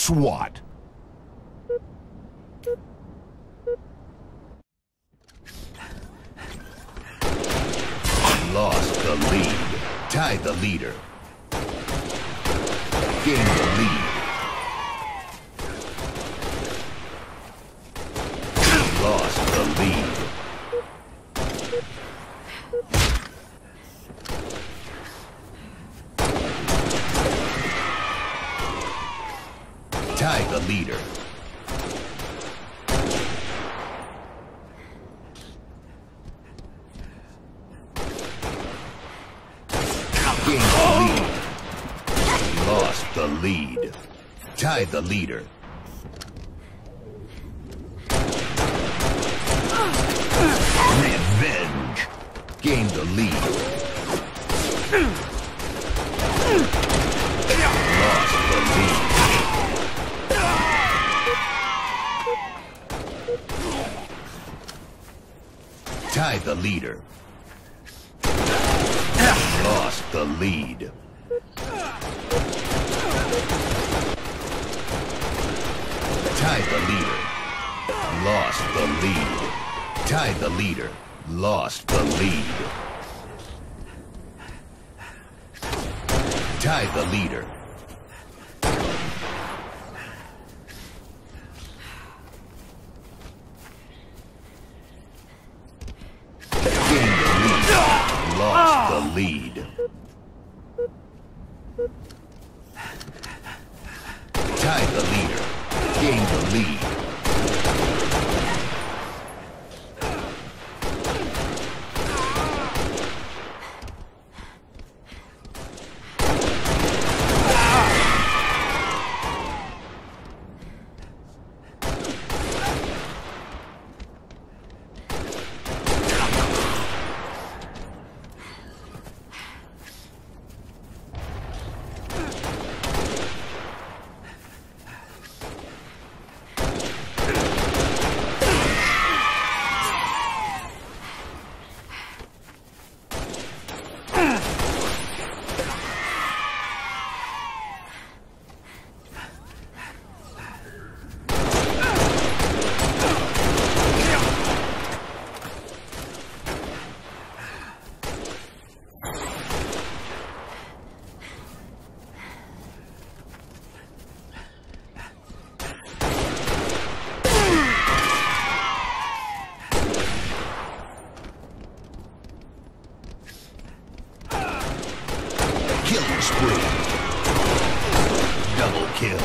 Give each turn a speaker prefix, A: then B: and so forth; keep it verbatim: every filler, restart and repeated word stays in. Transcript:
A: SWAT. Lost the lead. Tied the leader. Gained the lead. Lost the lead. Tied the leader. Gained the lead. Lost the lead. Tied the leader. Revenge. Gained the lead. Lost the lead. Tied the leader. Lost the lead. Tied the leader. Lost the lead. Tied the leader. Lost the lead. Tied the leader. Gained the lead. Lost the lead. Tied the leader. Gained the lead. Killing spree. Double kill.